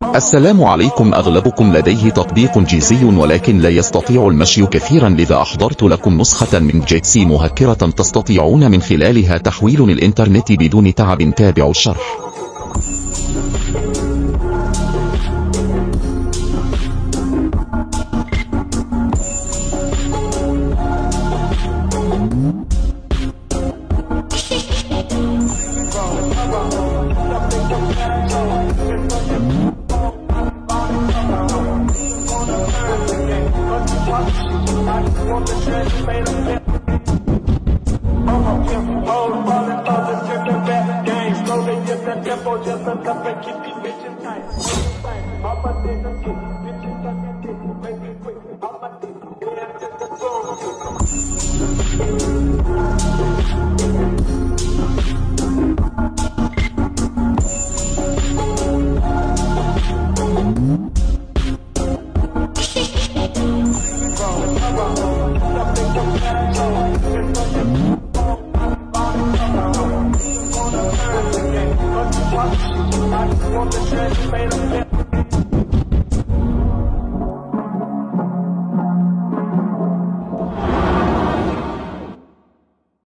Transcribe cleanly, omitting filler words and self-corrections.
السلام عليكم. أغلبكم لديه تطبيق جيزي ولكن لا يستطيع المشي كثيرا، لذا أحضرت لكم نسخة من جيتسي مهكرة تستطيعون من خلالها تحويل الإنترنت بدون تعب. تابعوا الشرح. I just want the chance, made a